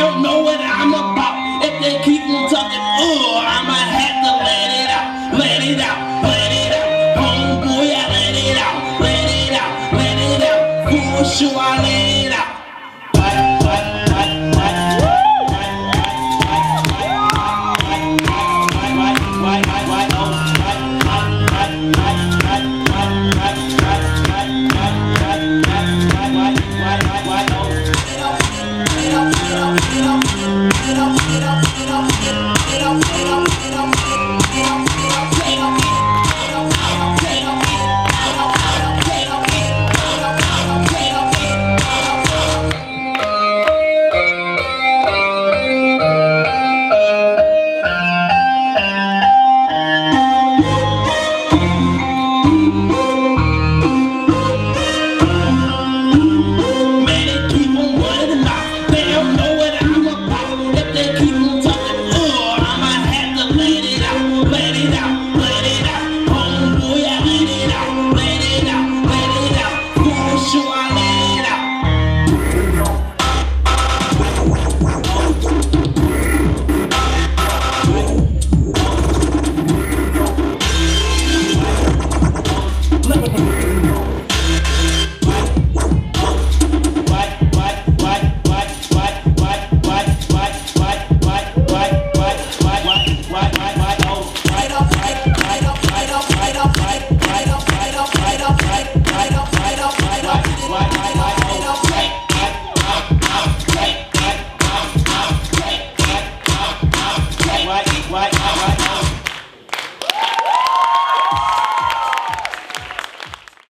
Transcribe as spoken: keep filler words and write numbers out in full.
don't know what I'm about. If they keep on talking, oh, I'ma have to let it out, let it out, let it out. Homeboy, I let it out, let it out, let it out. For sure, I let it out. What, what, what, what? What, what, what?